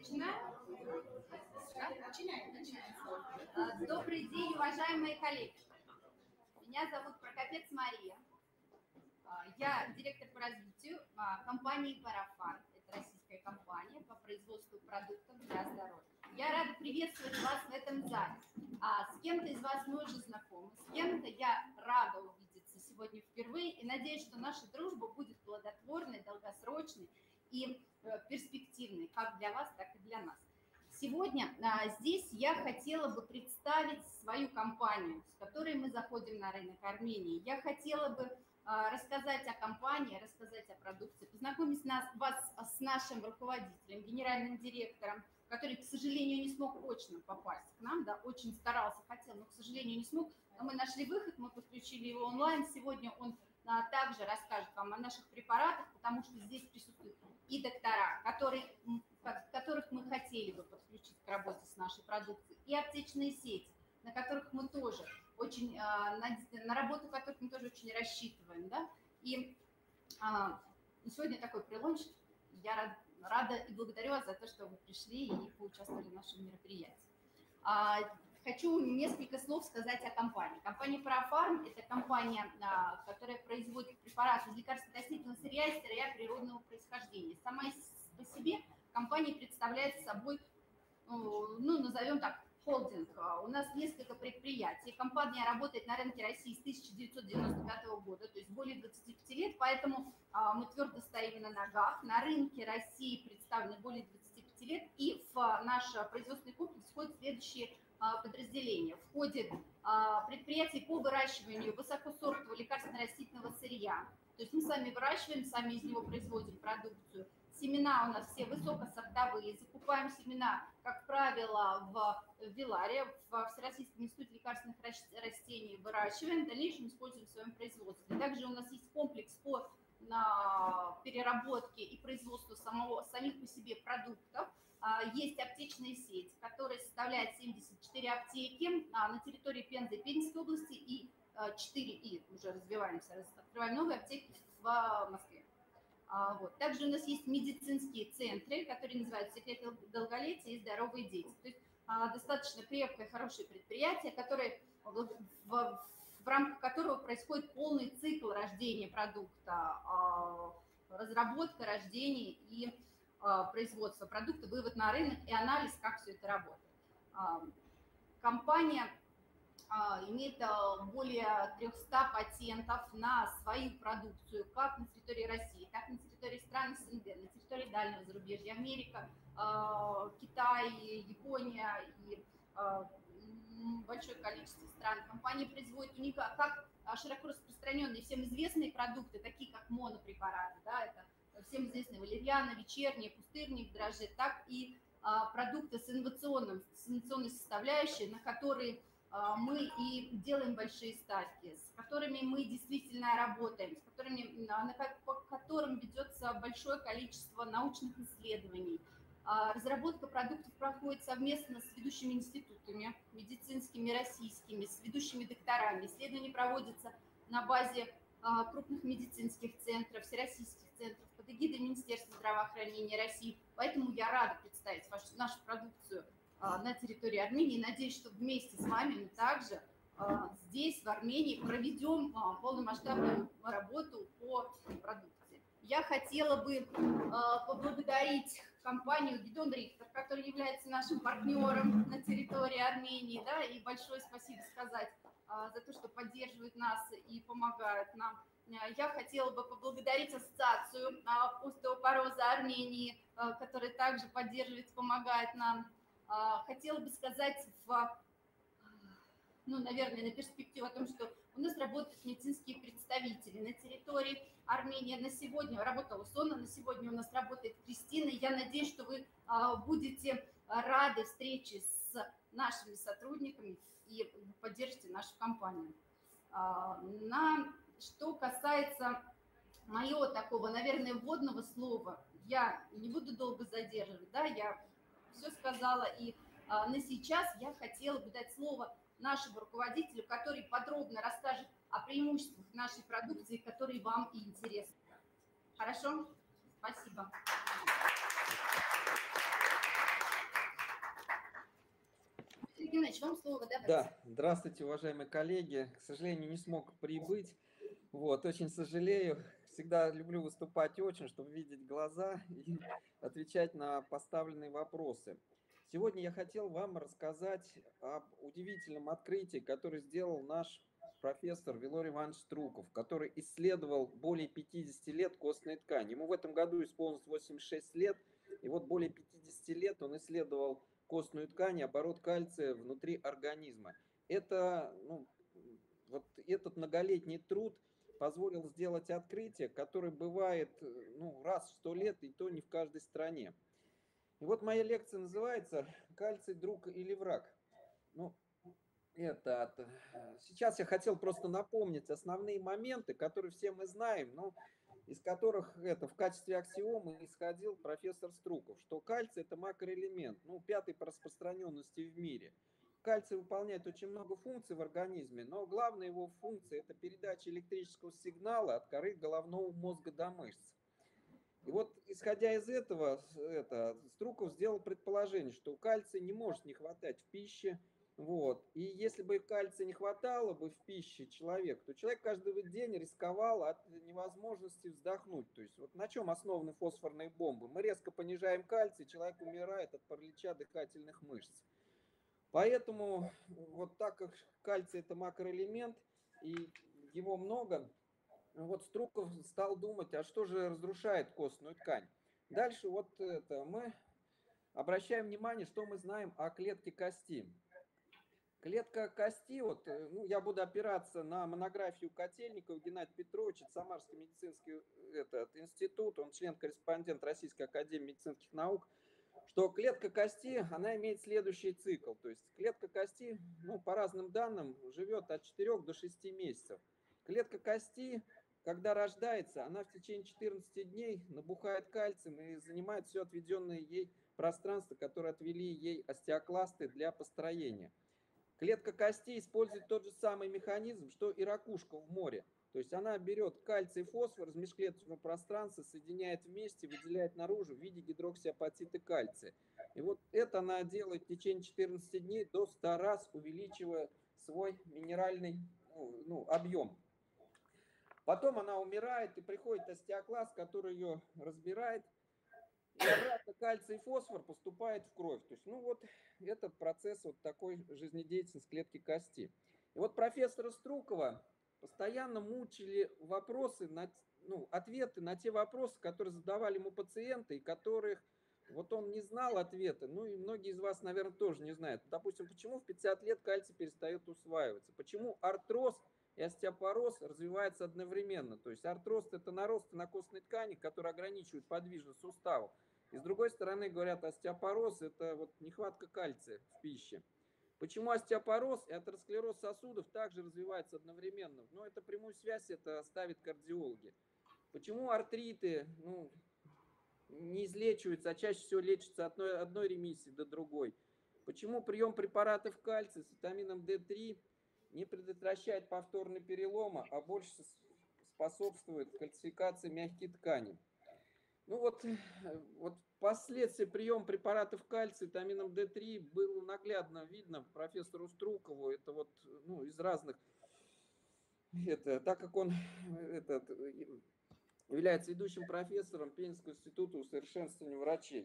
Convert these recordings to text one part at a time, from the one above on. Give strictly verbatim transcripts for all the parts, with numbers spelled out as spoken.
Начинаем? Да? Начинаем, начинаем. Добрый день, уважаемые коллеги. Меня зовут Прокопец Мария. Я директор по развитию компании Парафарм. Это российская компания по производству продуктов для здоровья. Я рада приветствовать вас в этом зале. А с кем-то из вас мы уже знакомы, с кем-то я рада увидеться сегодня впервые и надеюсь, что наша дружба будет плодотворной, долгосрочной и перспективной как для вас, так и для нас. Сегодня а, здесь я хотела бы представить свою компанию, с которой мы заходим на рынок Армении. Я хотела бы а, рассказать о компании, рассказать о продукции, познакомить нас, вас с нашим руководителем, генеральным директором, который, к сожалению, не смог очно попасть к нам, да, очень старался, хотел, но, к сожалению, не смог. Но мы нашли выход, мы подключили его онлайн. Сегодня он а, также расскажет вам о наших препаратах, потому что здесь присутствуют и доктора, которые, которых мы хотели бы подключить к работе с нашей продукцией, и аптечные сети, на которых мы тоже очень, на, на работу которых мы тоже очень рассчитываем, да, и а, сегодня такой прелонч, я рад, рада и благодарю вас за то, что вы пришли и поучаствовали в нашем мероприятии. А, хочу несколько слов сказать о компании. Компания Парафарм – это компания, которая производит препараты из лекарственно-растительного сырья и сырья природного происхождения. Сама по себе компания представляет собой, ну, назовем так, холдинг. У нас несколько предприятий. Компания работает на рынке России с тысяча девятьсот девяносто пятого года, то есть более двадцати пяти лет, поэтому мы твердо стоим на ногах. На рынке России представлены более двадцати пяти лет, и в наш производственный комплекс входят следующие подразделения. Входит предприятие по выращиванию высокосортового лекарственно-растительного сырья. То есть мы сами выращиваем, сами из него производим продукцию. Семена у нас все высокосортовые. Закупаем семена, как правило, в Виларе, в Всероссийском институте лекарственных растений выращиваем, в дальнейшем используем в своем производстве. Также у нас есть комплекс по на переработке и производству самого, самих по себе продуктов. Есть аптечная сеть, которая составляет семьдесят четыре аптеки на территории Пензы и Пензенской области и четыре, и уже развиваемся, открываем новые аптеки в Москве. Вот. Также у нас есть медицинские центры, которые называются «Секрет долголетия» и «Здоровые дети». То есть достаточно крепкое, хорошее предприятие, которое в, в в рамках которого происходит полный цикл рождения продукта, разработка, рождение и производство продукта, вывод на рынок и анализ, как все это работает. Компания имеет более трёхсот патентов на свою продукцию, как на территории России, так и на территории стран СНГ, на территории дальнего зарубежья, Америка, Китай, Япония и большое количество стран. Компания производит уникально, как широко распространенные всем известные продукты, такие как монопрепараты, да, это всем известные валерьяна, вечерние, пустырник, дрожжи, так и а, продукты с, инновационным, с инновационной составляющей, на которые а, мы и делаем большие ставки, с которыми мы действительно работаем, с которыми, на, по которым ведется большое количество научных исследований. Разработка продуктов проходит совместно с ведущими институтами, медицинскими, российскими, с ведущими докторами. Исследования проводятся на базе крупных медицинских центров, всероссийских центров под эгидой Министерства здравоохранения России. Поэтому я рада представить вашу, нашу продукцию на территории Армении. Надеюсь, что вместе с вами мы также здесь, в Армении, проведем полномасштабную работу по продукции. Я хотела бы поблагодарить компанию Гидон Рихтер, которая является нашим партнером на территории Армении, да, и большое спасибо сказать за то, что поддерживают нас и помогают нам. Я хотела бы поблагодарить Ассоциацию остеопороза Армении, которая также поддерживает и помогает нам. Хотела бы сказать в ну, наверное, на перспективу о том, что у нас работают медицинские представители на территории Армении. На сегодня работала Сона, на сегодня у нас работает Кристина. Я надеюсь, что вы будете рады встрече с нашими сотрудниками и поддержите нашу компанию. На что касается моего такого, наверное, вводного слова, я не буду долго задерживать, да, я все сказала, и на сейчас я хотела бы дать слово нашему руководителю, который подробно расскажет о преимуществах нашей продукции, которые вам и интересны. Хорошо? Спасибо. Сергей Геннадьевич, вам слово, да? Да, здравствуйте, уважаемые коллеги. К сожалению, не смог прибыть. Вот, очень сожалею. Всегда люблю выступать очень, чтобы видеть глаза и отвечать на поставленные вопросы. Сегодня я хотел вам рассказать об удивительном открытии, которое сделал наш профессор Вилорий Иванович Струков, который исследовал более пятидесяти лет костной ткани. Ему в этом году исполнилось восемьдесят шесть лет, и вот более пятидесяти лет он исследовал костную ткань и оборот кальция внутри организма. Это, ну, вот этот многолетний труд позволил сделать открытие, которое бывает ну, раз в сто лет, и то не в каждой стране. И вот моя лекция называется «Кальций, друг или враг?». Ну, это, сейчас я хотел просто напомнить основные моменты, которые все мы знаем, но из которых это в качестве аксиомы исходил профессор Струков, что кальций – это макроэлемент, ну, пятый по распространенности в мире. Кальций выполняет очень много функций в организме, но главная его функция – это передача электрического сигнала от коры головного мозга до мышц. И вот, исходя из этого, это, Струков сделал предположение, что кальция не может не хватать в пище. Вот. И если бы кальция не хватало бы в пище человеку, то человек каждый день рисковал от невозможности вздохнуть. То есть вот на чем основаны фосфорные бомбы? Мы резко понижаем кальций, человек умирает от паралича дыхательных мышц. Поэтому вот так как кальций это макроэлемент и его много, вот Струков стал думать, а что же разрушает костную ткань. Дальше вот это мы обращаем внимание, что мы знаем о клетке кости. Клетка кости, вот, ну, я буду опираться на монографию Котельникова Геннадия Петровича, Самарский медицинский этот, институт, он член-корреспондент Российской академии медицинских наук, что клетка кости, она имеет следующий цикл. То есть клетка кости, ну, по разным данным, живет от четырёх до шести месяцев. Клетка кости, когда рождается, она в течение четырнадцати дней набухает кальцием и занимает все отведенное ей пространство, которое отвели ей остеокласты для построения. Клетка кости использует тот же самый механизм, что и ракушка в море. То есть она берет кальций и фосфор из межклеточного пространства, соединяет вместе, выделяет наружу в виде гидроксиапатита кальция. И вот это она делает в течение четырнадцати дней до ста раз, увеличивая свой минеральный ну, ну, объем. Потом она умирает, и приходит остеокласт, который ее разбирает. И обратно кальций и фосфор поступает в кровь. То есть, ну вот, это процесс вот такой жизнедеятельности клетки кости. И вот профессора Струкова постоянно мучили вопросы, на, ну, ответы на те вопросы, которые задавали ему пациенты, и которых вот он не знал ответа. Ну и многие из вас, наверное, тоже не знают. Допустим, почему в пятьдесят лет кальций перестает усваиваться? Почему артроз и остеопороз развиваются одновременно? То есть артроз – это наросты на костной ткани, которые ограничивают подвижность суставов. И с другой стороны, говорят, остеопороз – это вот нехватка кальция в пище. Почему остеопороз и атеросклероз сосудов также развиваются одновременно? Ну, это прямую связь это ставят кардиологи. Почему артриты ну, не излечиваются, а чаще всего лечатся от одной, одной ремиссии до другой? Почему прием препаратов кальция с витамином дэ три не предотвращает повторные переломы, а больше способствует кальцификации мягких тканей? Ну вот, вот последствия приема препаратов кальция витамином дэ три было наглядно видно профессору Струкову. Это вот ну, из разных... Это, так как он этот, является ведущим профессором Пензенского института усовершенствования врачей.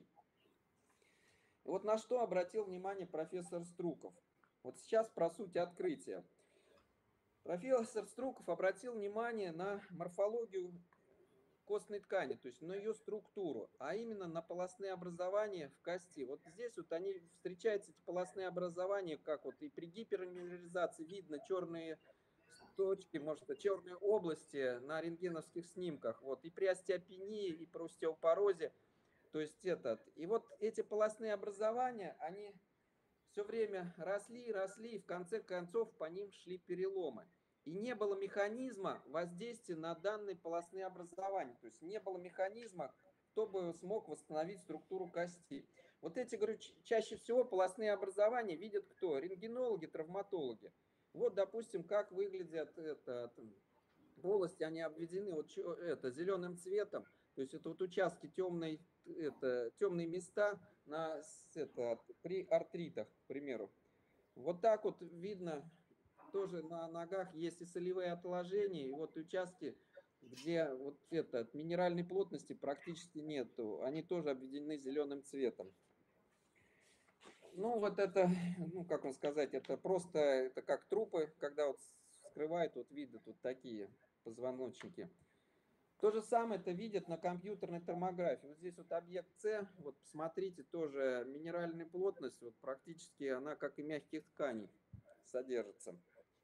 И вот на что обратил внимание профессор Струков. Вот сейчас про суть открытия. Профессор Струков обратил внимание на морфологию костной ткани, то есть на ее структуру, а именно на полостные образования в кости. Вот здесь вот они встречаются, эти полостные образования, как вот и при гиперминерализации видно черные точки, может, черные области на рентгеновских снимках, вот, и при остеопении, и при остеопорозе, то есть этот. И вот эти полостные образования, они все время росли, росли, и в конце концов по ним шли переломы. И не было механизма воздействия на данные полостные образования. То есть не было механизма, кто бы смог восстановить структуру кости. Вот эти, говорю, чаще всего полостные образования видят кто? Рентгенологи, травматологи. Вот, допустим, как выглядят это, полости, они обведены вот это, зеленым цветом. То есть это вот участки темной, это, темные места на, это, при артритах, к примеру. Вот так вот видно, тоже на ногах есть и солевые отложения, и вот участки, где вот это, минеральной плотности практически нету, они тоже обведены зеленым цветом. Ну, вот это, ну, как вам сказать, это просто, это как трупы, когда вот вскрывают, вот видят вот такие позвоночники. То же самое это видят на компьютерной томографии. Вот здесь вот объект С, вот посмотрите, тоже минеральная плотность, вот практически она, как и мягких тканей, содержится.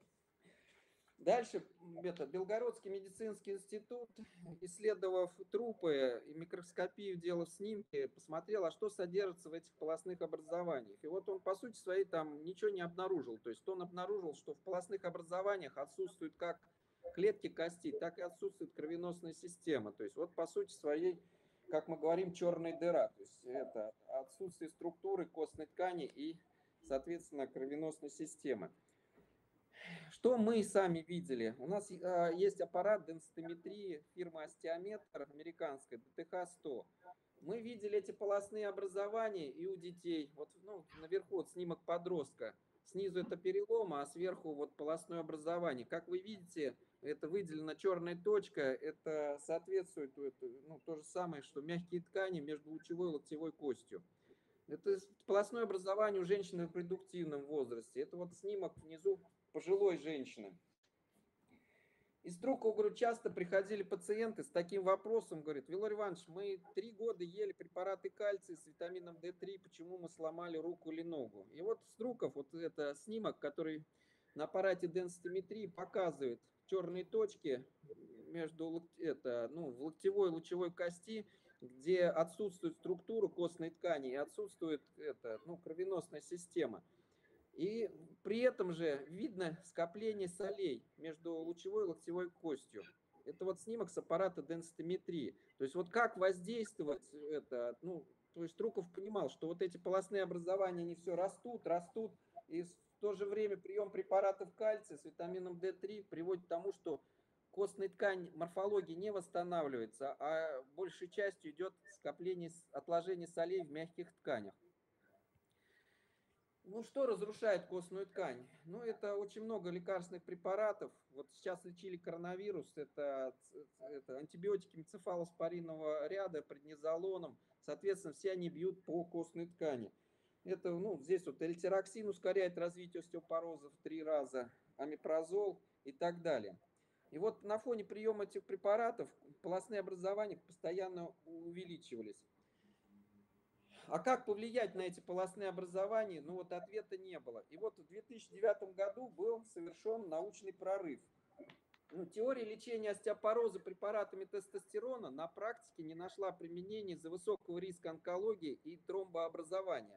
Дальше это Белгородский медицинский институт, исследовав трупы и микроскопию, делав снимки, посмотрел, а что содержится в этих полостных образованиях. И вот он, по сути своей, там ничего не обнаружил. То есть он обнаружил, что в полостных образованиях отсутствуют как клетки кости, так и отсутствует кровеносная система. То есть вот, по сути своей, как мы говорим, черная дыра. То есть это отсутствие структуры костной ткани и, соответственно, кровеносной системы. Что мы сами видели? У нас э, есть аппарат денситометрии фирмы Остеометр, американская, дэ тэ ха сто. Мы видели эти полостные образования и у детей. Вот ну, наверху вот снимок подростка. Снизу это перелом, а сверху вот полостное образование. Как вы видите, это выделена черная точка. Это соответствует это, ну, то же самое, что мягкие ткани между лучевой и локтевой костью. Это полостное образование у женщины в репродуктивном возрасте. Это вот снимок внизу пожилой женщины. Из Струково, говорю, часто приходили пациенты с таким вопросом, говорят, Вилорий Иванович, мы три года ели препараты кальция с витамином дэ три, почему мы сломали руку или ногу? И вот Струков, вот это снимок, который на аппарате денситометрии показывает черные точки между это, ну, в локтевой и лучевой кости, где отсутствует структура костной ткани и отсутствует это, ну, кровеносная система. И при этом же видно скопление солей между лучевой и локтевой костью. Это вот снимок с аппарата денситометрии. То есть вот как воздействовать это, ну, то есть Струков понимал, что вот эти полостные образования, они все растут, растут, и в то же время прием препаратов кальция с витамином дэ три приводит к тому, что костная ткань морфологии не восстанавливается, а большей частью идет скопление, отложение солей в мягких тканях. Ну, что разрушает костную ткань? Ну, это очень много лекарственных препаратов. Вот сейчас лечили коронавирус, это, это антибиотики мицефалоспоринового ряда, преднизолоном. Соответственно, все они бьют по костной ткани. Это, ну, здесь вот эльтероксин ускоряет развитие остеопороза в три раза, амипрозол и так далее. И вот на фоне приема этих препаратов полостные образования постоянно увеличивались. А как повлиять на эти полостные образования? Ну вот ответа не было. И вот в две тысячи девятом году был совершен научный прорыв. Ну, теория лечения остеопороза препаратами тестостерона на практике не нашла применения из-за высокого риска онкологии и тромбообразования.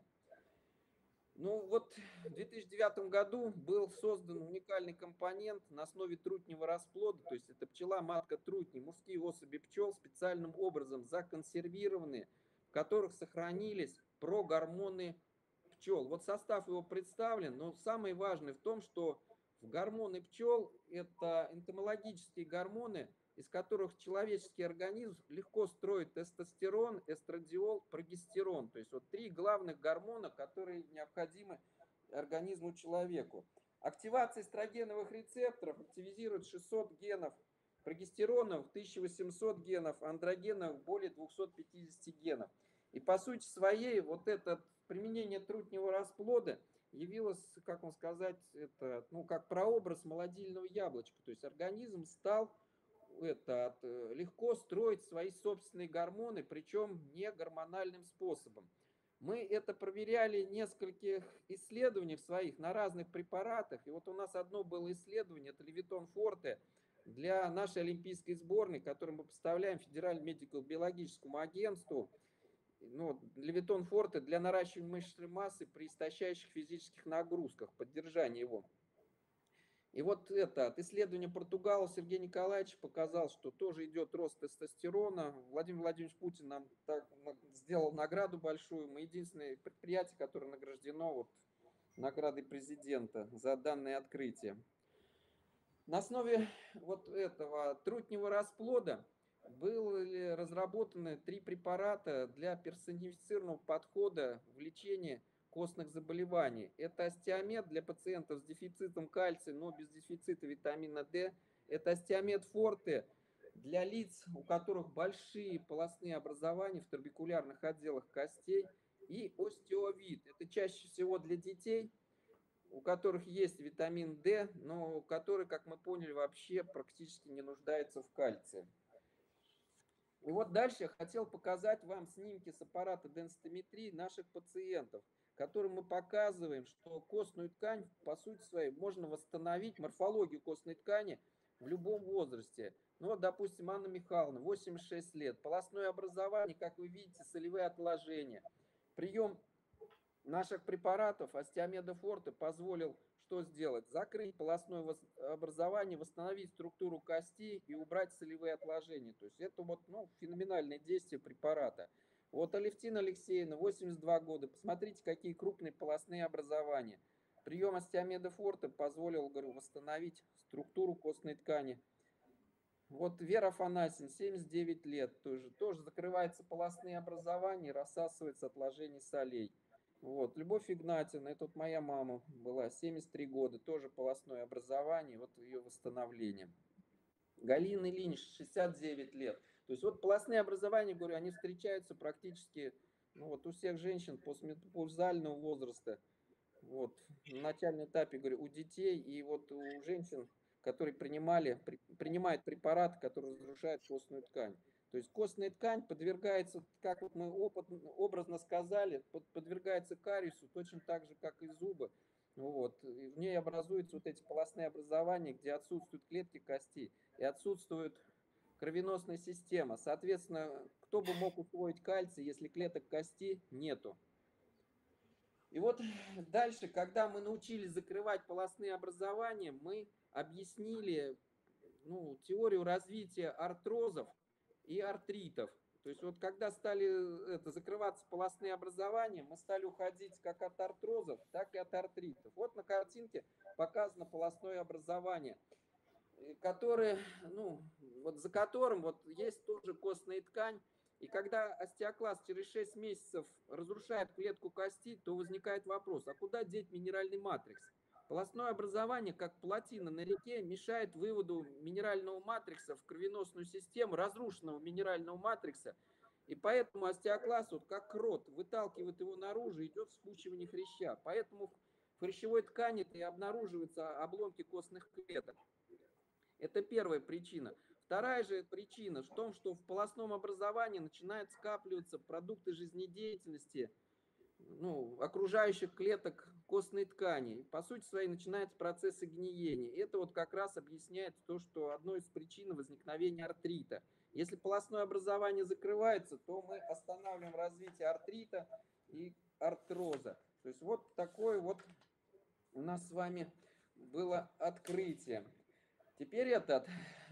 Ну вот в две тысячи девятом году был создан уникальный компонент на основе трутневого расплода, то есть это пчела-матка трутни, мужские особи пчел специальным образом законсервированные, в которых сохранились прогормоны пчел. Вот состав его представлен, но самое важное в том, что гормоны пчел – это энтомологические гормоны, из которых человеческий организм легко строит тестостерон, эстрадиол, прогестерон. То есть вот три главных гормона, которые необходимы организму человеку. Активация эстрогеновых рецепторов активизирует шестьсот генов, прогестеронов тысяча восемьсот генов, андрогенов более двухсот пятидесяти генов. И по сути своей вот это применение трутневого расплода явилось, как вам сказать, это, ну, как прообраз молодильного яблочка. То есть организм стал это, легко строить свои собственные гормоны, причем не гормональным способом. Мы это проверяли в нескольких исследованиях своих на разных препаратах. И вот у нас одно было исследование, это Левитон Форте, для нашей олимпийской сборной, которую мы поставляем Федеральному медико-биологическому агентству. Ну, Левитон Форте для наращивания мышечной массы при истощающих физических нагрузках, поддержания его. И вот это от исследования Португала Сергей Николаевич показал, что тоже идет рост тестостерона. Владимир Владимирович Путин нам так, сделал награду большую. Мы единственное предприятие, которое награждено вот наградой президента за данное открытие. На основе вот этого трутневого расплода были разработаны три препарата для персонифицированного подхода в лечении костных заболеваний. Это остеомет для пациентов с дефицитом кальция, но без дефицита витамина D. Это остеомет форте для лиц, у которых большие полостные образования в трабекулярных отделах костей. И остеовит. Это чаще всего для детей, у которых есть витамин D, но которые, как мы поняли, вообще практически не нуждаются в кальции. И вот дальше я хотел показать вам снимки с аппарата денситометрии наших пациентов, которым мы показываем, что костную ткань, по сути своей, можно восстановить, морфологию костной ткани в любом возрасте. Ну вот, допустим, Анна Михайловна, восемьдесят шесть лет, полостное образование, как вы видите, солевые отложения. Прием наших препаратов остеомеда форте позволил что сделать? Закрыть полостное образование, восстановить структуру кости и убрать солевые отложения. То есть это вот, ну, феноменальное действие препарата. Вот Алевтина Алексеевна, восемьдесят два года. Посмотрите, какие крупные полостные образования. Прием остеомеда форте позволил, говорю, восстановить структуру костной ткани. Вот Вера Афанасьевна, семьдесят девять лет, тоже, тоже закрывается полостные образования, рассасывается отложение солей. Вот. Любовь Игнатьевна, это вот моя мама была, семьдесят три года, тоже полостное образование, вот ее восстановление. Галина Ильинич, шестьдесят девять лет. То есть вот полостные образования, говорю, они встречаются практически, ну, вот у всех женщин постменопаузального возраста. Вот. На начальном этапе, говорю, у детей и вот у женщин, которые принимали, при, принимают препараты, которые разрушают костную ткань. То есть костная ткань подвергается, как вот мы опыт, образно сказали, под, подвергается кариесу точно так же, как и зубы. Вот. И в ней образуются вот эти полостные образования, где отсутствуют клетки кости и отсутствует кровеносная система. Соответственно, кто бы мог усвоить кальций, если клеток кости нету? И вот дальше, когда мы научились закрывать полостные образования, мы объяснили, ну, теорию развития артрозов и артритов. То есть вот когда стали это, закрываться полостные образования, мы стали уходить как от артрозов, так и от артритов. Вот на картинке показано полостное образование, которое, ну, вот за которым вот есть тоже костная ткань. И когда остеокласт через шесть месяцев разрушает клетку кости, то возникает вопрос, а куда деть минеральный матрикс? Полостное образование, как плотина на реке, мешает выводу минерального матрикса в кровеносную систему, разрушенного минерального матрикса. И поэтому остеокласт, вот как крот, выталкивает его наружу, идет вспучивание хряща. Поэтому в хрящевой ткани и обнаруживаются обломки костных клеток. Это первая причина. Вторая же причина в том, что в полостном образовании начинают скапливаться продукты жизнедеятельности, ну, окружающих клеток костной ткани. По сути своей начинаются процессы гниения. Это вот как раз объясняет то, что одной из причин возникновения артрита. Если полостное образование закрывается, то мы останавливаем развитие артрита и артроза. То есть вот такое вот у нас с вами было открытие. Теперь этот,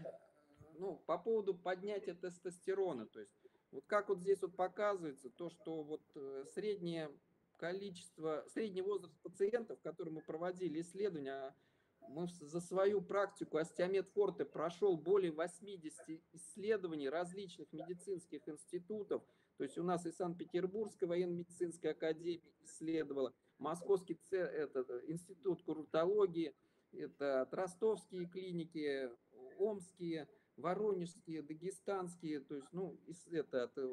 ну, по поводу поднятия тестостерона, то есть вот как вот здесь вот показывается, то, что вот среднее количество, средний возраст пациентов, которым мы проводили исследования, мы за свою практику остеомед форте прошел более восьмидесяти исследований различных медицинских институтов, то есть у нас и Санкт-Петербургская военно-медицинская академия исследовала, Московский этот, институт курортологии, это ростовские клиники, омские, воронежские, дагестанские, то есть, ну, это, это,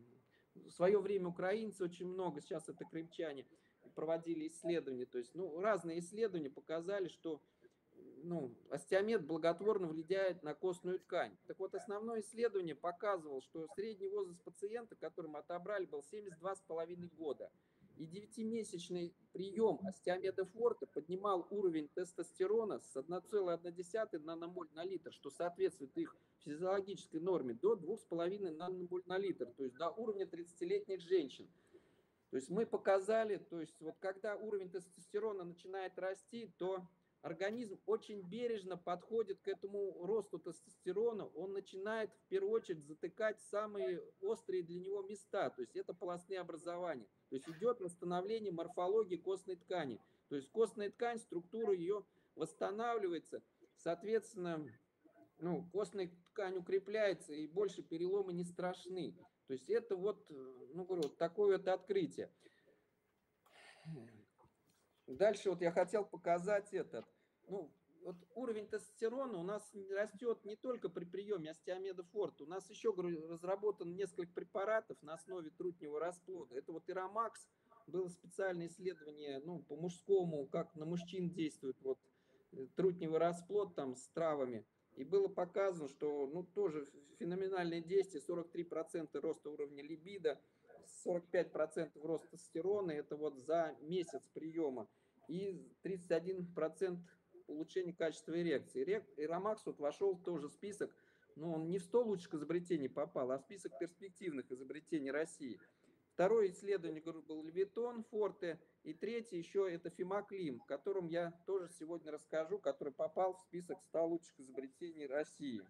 в свое время украинцы очень много, сейчас это крымчане, проводили исследования, то есть, ну, разные исследования показали, что, ну, остеомед благотворно влияет на костную ткань. Так вот, основное исследование показывало, что средний возраст пациента, которым отобрали, был семьдесят два с половиной года. И девятимесячный прием остеомеда форте поднимал уровень тестостерона с одной целой одной десятой наномоль на литр, что соответствует их физиологической норме, до двух с половиной наномоль на литр, то есть до уровня тридцатилетних женщин. То есть мы показали, то есть вот когда уровень тестостерона начинает расти, то организм очень бережно подходит к этому росту тестостерона, он начинает в первую очередь затыкать самые острые для него места, то есть это полостные образования. То есть идет восстановление морфологии костной ткани. То есть костная ткань, структура ее восстанавливается, соответственно, ну, костная ткань укрепляется и больше переломы не страшны. То есть это вот, ну, говорю, вот такое вот открытие. Дальше вот я хотел показать этот, ну, вот уровень тестостерона у нас растет не только при приеме остеомеда форте. У нас еще, говорю, разработано несколько препаратов на основе трутневого расплода. Это вот Ирамакс, было специальное исследование, ну, по мужскому, как на мужчин действует вот трутневый расплод там с травами. И было показано, что, ну, тоже феноменальное действие, сорок три процента роста уровня либидо, сорок пять процентов роста тестостерона, это вот за месяц приема, и тридцать один процент улучшения качества эрекции. Ирамакс вот вошел тоже в список, но он не в сто лучших изобретений попал, а в список перспективных изобретений России. Второе исследование был Левитон, Форте, и третье еще это Фимаклим, о котором я тоже сегодня расскажу, который попал в список ста лучших изобретений России.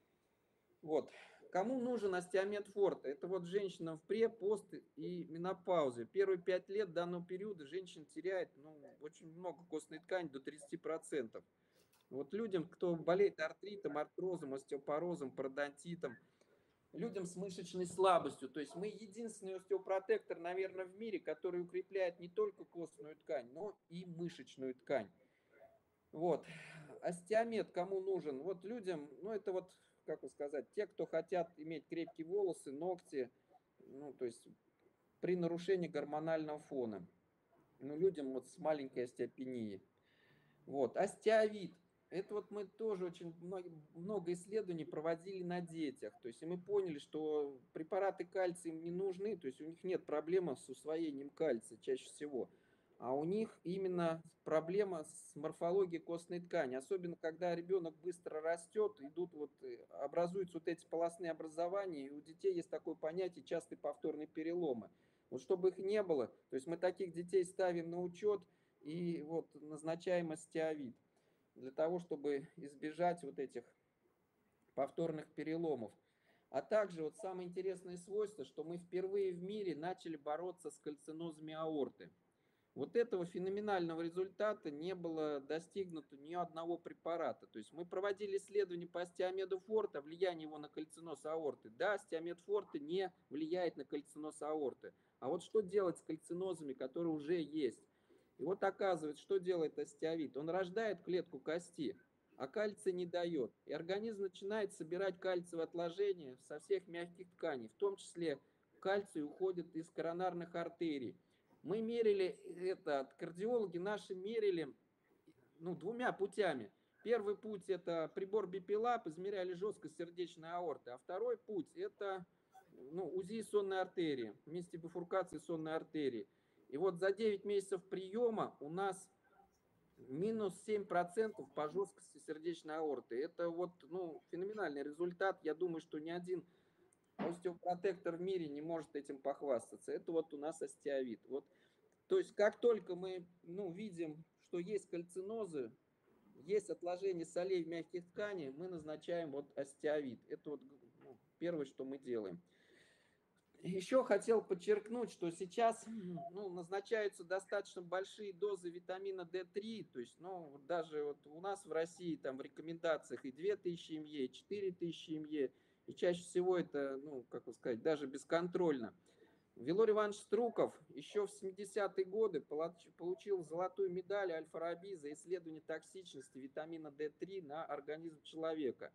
Вот. Кому нужен остеомед форте? Это вот женщина в пре, пост и менопаузе. Первые пять лет данного периода женщина теряет ну, очень много костной ткани, до тридцати процентов. Вот людям, кто болеет артритом, артрозом, остеопорозом, пародонтитом, людям с мышечной слабостью. То есть мы единственный остеопротектор, наверное, в мире, который укрепляет не только костную ткань, но и мышечную ткань. Вот. Остеомед кому нужен? Вот людям, ну это вот, как бы сказать, те, кто хотят иметь крепкие волосы, ногти, ну то есть при нарушении гормонального фона. Ну людям вот с маленькой остеопенией. Вот. Остеовид. Это вот мы тоже очень много, много исследований проводили на детях. То есть и мы поняли, что препараты кальция им не нужны, то есть у них нет проблемы с усвоением кальция чаще всего. А у них именно проблема с морфологией костной ткани. Особенно, когда ребенок быстро растет, идут вот, образуются вот эти полостные образования, и у детей есть такое понятие частые повторные переломы. Вот чтобы их не было, то есть мы таких детей ставим на учет и вот назначаем остеовид для того, чтобы избежать вот этих повторных переломов. А также вот самое интересное свойство, что мы впервые в мире начали бороться с кальцинозами аорты. Вот этого феноменального результата не было достигнуто ни одного препарата. То есть мы проводили исследования по остеомеду форте, влияние его на кальциноз аорты. Да, остеомед форте не влияет на кальциноз аорты. А вот что делать с кальцинозами, которые уже есть? И вот оказывается, что делает остеовид? Он рождает клетку кости, а кальций не дает. И организм начинает собирать кальциевые отложения со всех мягких тканей, в том числе кальций уходит из коронарных артерий. Мы мерили это, кардиологи наши мерили ну, двумя путями. Первый путь это прибор Бипилаб, измеряли жесткость сердечной аорты, а второй путь это ну, УЗИ сонной артерии, в месте бифуркации сонной артерии. И вот за девять месяцев приема у нас минус семь процентов по жесткости сердечной аорты. Это вот ну, феноменальный результат. Я думаю, что ни один остеопротектор в мире не может этим похвастаться. Это вот у нас остеовид. Вот, то есть как только мы ну, видим, что есть кальцинозы, есть отложение солей в мягких тканях, мы назначаем вот остеовид. Это вот ну, первое, что мы делаем. Еще хотел подчеркнуть, что сейчас ну, назначаются достаточно большие дозы витамина дэ три, то есть ну, даже вот у нас в России там в рекомендациях и две тысячи эм е, и четыре тысячи эм е, и чаще всего это, ну, как бы сказать, даже бесконтрольно. Вилорий Иванович Струков еще в семидесятые годы получил золотую медаль Аль-Фараби за исследование токсичности витамина дэ три на организм человека.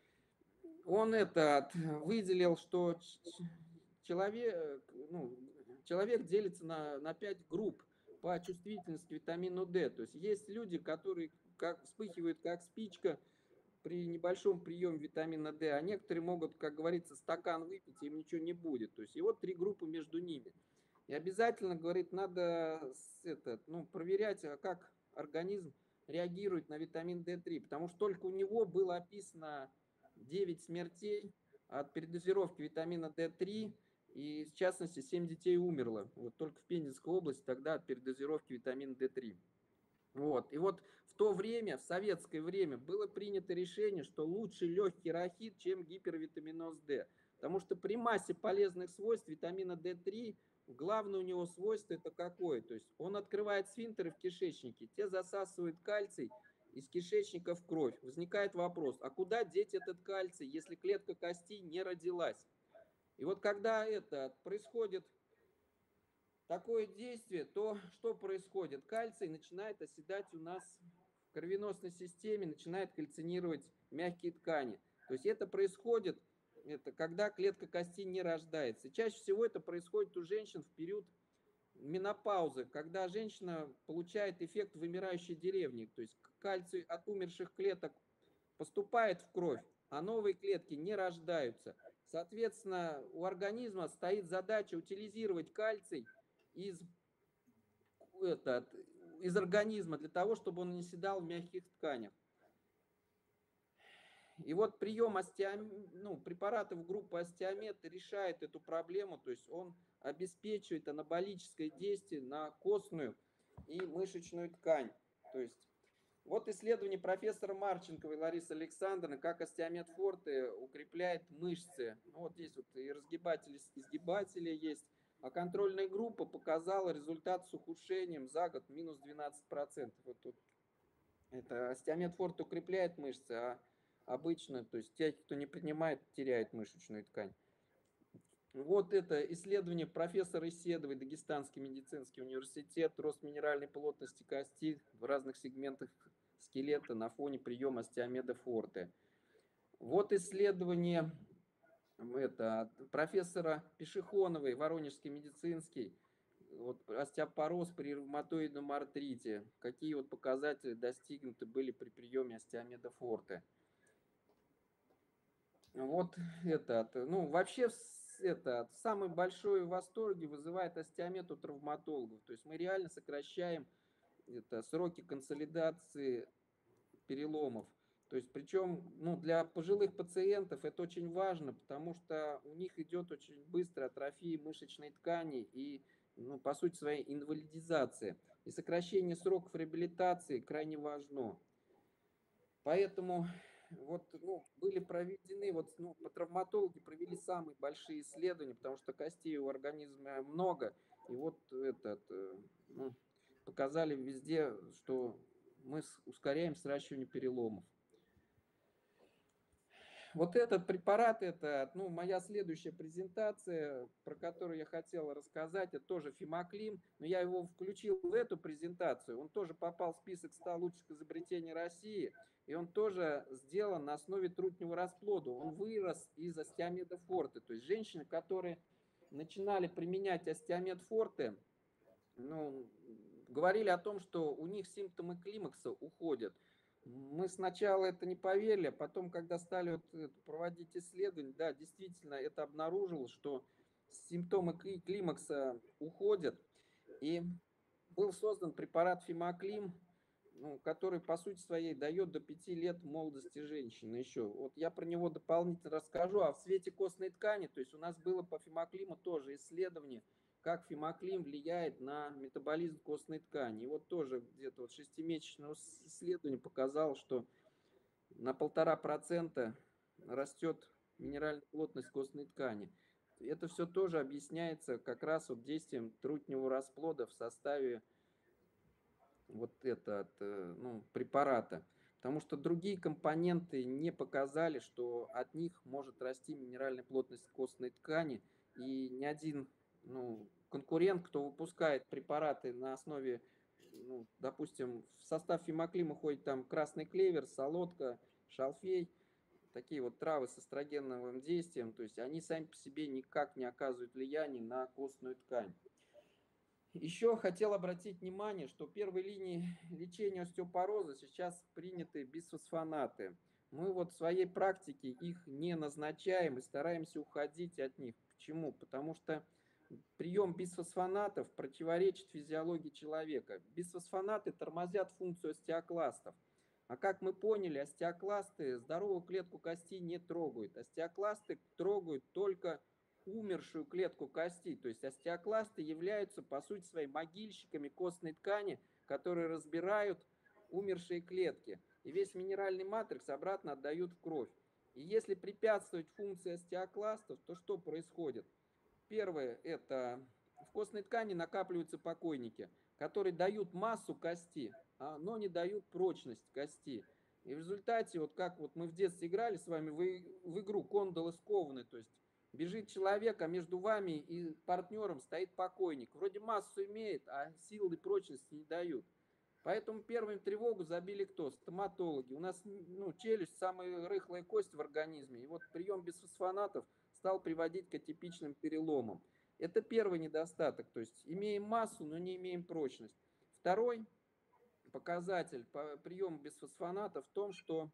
Он это выделил, что человек, ну, человек делится на, на пять групп по чувствительности к витамину дэ. То есть есть люди, которые как, вспыхивают как спичка при небольшом приеме витамина дэ, а некоторые могут, как говорится, стакан выпить, и им ничего не будет. То есть и вот три группы между ними. И обязательно, говорит, надо это, ну, проверять, как организм реагирует на витамин дэ три, потому что только у него было описано девять смертей от передозировки витамина дэ три, и в частности семь детей умерло. Вот только в Пензенской области тогда от передозировки витамина дэ три. Вот. И вот в то время, в советское время, было принято решение, что лучше легкий рахит, чем гипервитаминоз дэ. Потому что при массе полезных свойств витамина дэ три, главное у него свойство это какое? То есть он открывает сфинктеры в кишечнике, те засасывают кальций из кишечника в кровь. Возникает вопрос, а куда деть этот кальций, если клетка кости не родилась? И вот когда это происходит такое действие, то что происходит? Кальций начинает оседать у нас в кровеносной системе, начинает кальцинировать мягкие ткани. То есть это происходит, это когда клетка кости не рождается. Чаще всего это происходит у женщин в период менопаузы, когда женщина получает эффект вымирающей деревни. То есть кальций от умерших клеток поступает в кровь, а новые клетки не рождаются. Соответственно, у организма стоит задача утилизировать кальций из, этот, из организма для того, чтобы он не оседал в мягких тканях. И вот прием остеом... ну, препаратов группы остеомет решает эту проблему, то есть он обеспечивает анаболическое действие на костную и мышечную ткань. То есть вот исследование профессора Марченковой Ларисы Александровны, как остеомет форте укрепляет мышцы. Ну, вот здесь вот и разгибатели, изгибатели есть. А контрольная группа показала результат с ухудшением за год минус двенадцать процентов. Вот тут это остеомет форте укрепляет мышцы, а обычно, то есть те, кто не принимает, теряет мышечную ткань. Вот это исследование профессора Исседовой, Дагестанский медицинский университет, рост минеральной плотности кости в разных сегментах скелета на фоне приема остеомеда форте. Вот исследование это, профессора Пешехоновой, Воронежский медицинский, вот, остеопороз при ревматоидном артрите. Какие вот показатели достигнуты были при приеме остеомеда форте. Вот это, ну, вообще это самый большой восторг вызывает остеомет у травматологов. То есть мы реально сокращаем это, сроки консолидации переломов. То есть причем ну, для пожилых пациентов это очень важно, потому что у них идет очень быстрая атрофия мышечной ткани и, ну, по сути своей, инвалидизация. И сокращение сроков реабилитации крайне важно. Поэтому вот, ну, были проведены, вот, ну, травматологи провели самые большие исследования, потому что костей у организма много, и вот этот, ну, показали везде, что мы ускоряем сращивание переломов. Вот этот препарат, это, ну, моя следующая презентация, про которую я хотел рассказать, это тоже Фимоклим, но я его включил в эту презентацию, он тоже попал в список ста лучших изобретений России, и он тоже сделан на основе трутневого расплода, он вырос из остеомеда форте, то есть женщины, которые начинали применять остеомед форте, ну, говорили о том, что у них симптомы климакса уходят. Мы сначала это не поверили, а потом, когда стали вот проводить исследования, да, действительно это обнаружилось, что симптомы климакса уходят. И был создан препарат Фимоклим, ну, который по сути своей дает до пяти лет молодости женщины еще. Вот я про него дополнительно расскажу. А в свете костной ткани, то есть у нас было по Фимоклиму тоже исследование, как Фимоклим влияет на метаболизм костной ткани. И вот тоже где-то вот шестимесячное исследование показало, что на полтора процента растет минеральная плотность костной ткани. Это все тоже объясняется как раз вот действием трутневого расплода в составе вот этот, ну, препарата. Потому что другие компоненты не показали, что от них может расти минеральная плотность костной ткани. И ни один, ну, конкурент, кто выпускает препараты на основе, ну, допустим, в состав Фимоклима ходит там красный клевер, солодка, шалфей, такие вот травы с эстрогеновым действием, то есть они сами по себе никак не оказывают влияния на костную ткань. Еще хотел обратить внимание, что в первой линии лечения остеопороза сейчас приняты бисфосфонаты. Мы вот в своей практике их не назначаем и стараемся уходить от них. Почему? Потому что прием бисфосфонатов противоречит физиологии человека. Бисфосфонаты тормозят функцию остеокластов. А как мы поняли, остеокласты здоровую клетку кости не трогают. Остеокласты трогают только умершую клетку кости. То есть остеокласты являются, по сути своей, могильщиками костной ткани, которые разбирают умершие клетки. И весь минеральный матрикс обратно отдают в кровь. И если препятствовать функции остеокластов, то что происходит? Первое, это в костной ткани накапливаются покойники, которые дают массу кости, но не дают прочность кости. И в результате, вот как вот мы в детстве играли с вами в, в игру кондолы скованы, то есть бежит человек, а между вами и партнером стоит покойник. Вроде массу имеет, а силы и прочности не дают. Поэтому первым тревогу забили кто? Стоматологи. У нас ну, челюсть самая рыхлая кость в организме. И вот прием бисфосфонатов стал приводить к атипичным переломам. Это первый недостаток. То есть имеем массу, но не имеем прочность. Второй показатель по приему бисфосфоната в том, что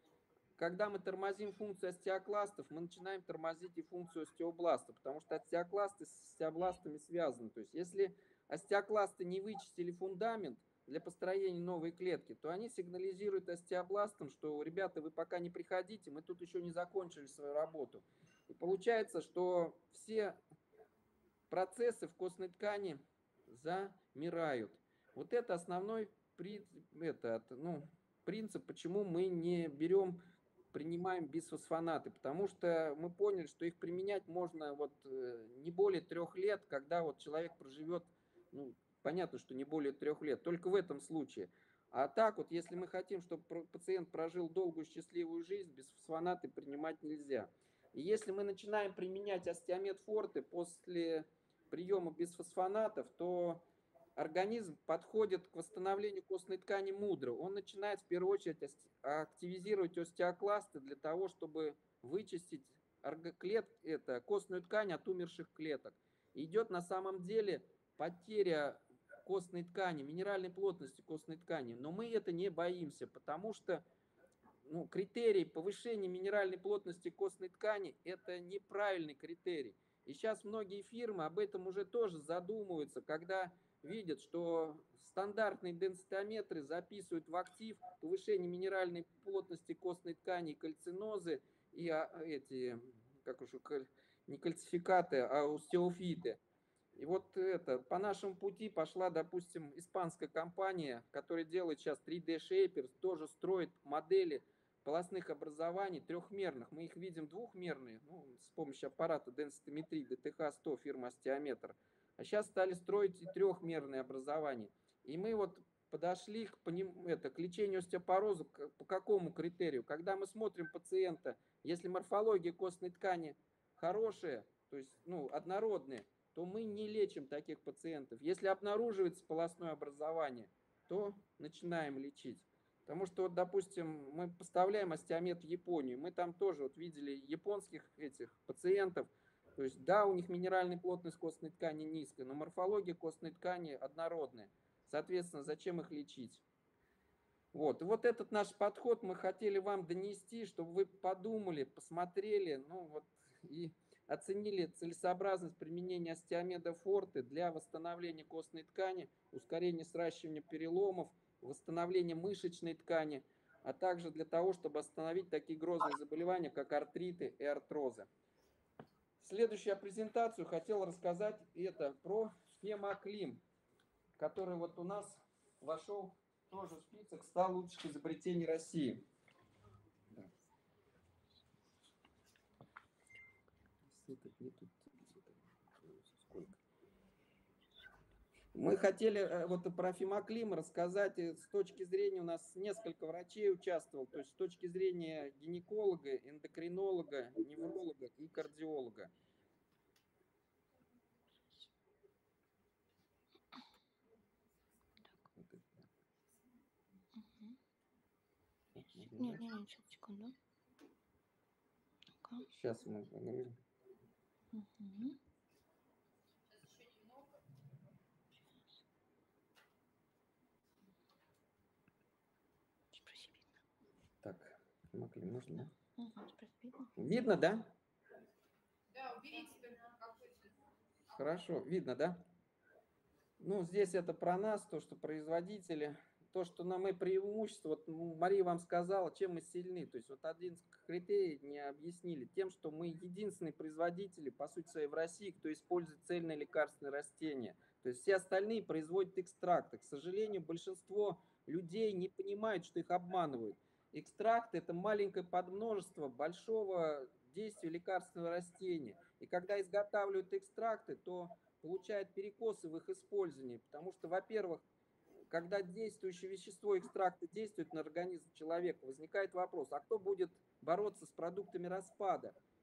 когда мы тормозим функцию остеокластов, мы начинаем тормозить и функцию остеобласта, потому что остеокласты с остеобластами связаны. То есть если остеокласты не вычистили фундамент для построения новой клетки, то они сигнализируют остеобластам, что, ребята, вы пока не приходите, мы тут еще не закончили свою работу. И получается, что все процессы в костной ткани замирают. Вот это основной это, ну, принцип, почему мы не берем, принимаем бисфосфонаты, потому что мы поняли, что их применять можно вот не более трех лет, когда вот человек проживет, ну, понятно, что не более трех лет, только в этом случае. А так вот, если мы хотим, чтобы пациент прожил долгую счастливую жизнь, бисфосфонаты принимать нельзя. И если мы начинаем применять остеомет форте после приема бисфосфонатов, то организм подходит к восстановлению костной ткани мудро. Он начинает в первую очередь активизировать остеокласты для того, чтобы вычистить клет, это, костную ткань от умерших клеток. И идет на самом деле потеря костной ткани, минеральной плотности костной ткани. Но мы это не боимся, потому что ну, критерий повышения минеральной плотности костной ткани – это неправильный критерий. И сейчас многие фирмы об этом уже тоже задумываются, когда видят, что стандартные денситометры записывают в актив повышение минеральной плотности костной ткани, кальцинозы и эти, как уж, не кальцификаты, а остеофиты. И вот это, по нашему пути пошла, допустим, испанская компания, которая делает сейчас три дэ Shapers, тоже строит модели полостных образований трехмерных. Мы их видим двухмерные, ну, с помощью аппарата денситометрии дэ тэ ха сто фирмы Остеометр. А сейчас стали строить и трехмерные образования. И мы вот подошли к, это, к лечению остеопороза по какому критерию? Когда мы смотрим пациента, если морфология костной ткани хорошая, то есть ну, однородная, то мы не лечим таких пациентов. Если обнаруживается полостное образование, то начинаем лечить. Потому что, вот, допустим, мы поставляем остеомет в Японию, мы там тоже вот видели японских этих пациентов, то есть да, у них минеральная плотность костной ткани низкая, но морфология костной ткани однородная. Соответственно, зачем их лечить? Вот. И вот этот наш подход мы хотели вам донести, чтобы вы подумали, посмотрели, ну вот и оценили целесообразность применения остеомеда форте для восстановления костной ткани, ускорения сращивания переломов, восстановления мышечной ткани, а также для того, чтобы остановить такие грозные заболевания, как артриты и артрозы. Следующую презентацию хотел рассказать это про фемоклим, который вот у нас вошел тоже в список ста лучших изобретений России. Мы хотели вот про фемоклим рассказать с точки зрения, у нас несколько врачей участвовал, то есть с точки зрения гинеколога, эндокринолога, невролога и кардиолога. Нет, нет, нет, сейчас, секунду. Ну-ка. Сейчас мы поговорим. Угу. Спроси, видно. Так, фемоклим нужно? Угу, спроси, видно. Видно, да? Да, уберите только какой-то. Хорошо, видно, да? Ну, здесь это про нас, то, что производители, то, что нам и преимущество, вот Мария вам сказала, чем мы сильны. То есть вот один критерий не объяснили, тем, что мы единственные производители, по сути своей, в России, кто использует цельные лекарственные растения. То есть все остальные производят экстракты. К сожалению, большинство людей не понимают, что их обманывают. Экстракт – это маленькое подмножество большого действия лекарственного растения. И когда изготавливают экстракты, то получают перекосы в их использовании, потому что, во-первых, когда действующее вещество экстракта действует на организм человека, возникает вопрос, а кто будет бороться с продуктами распада?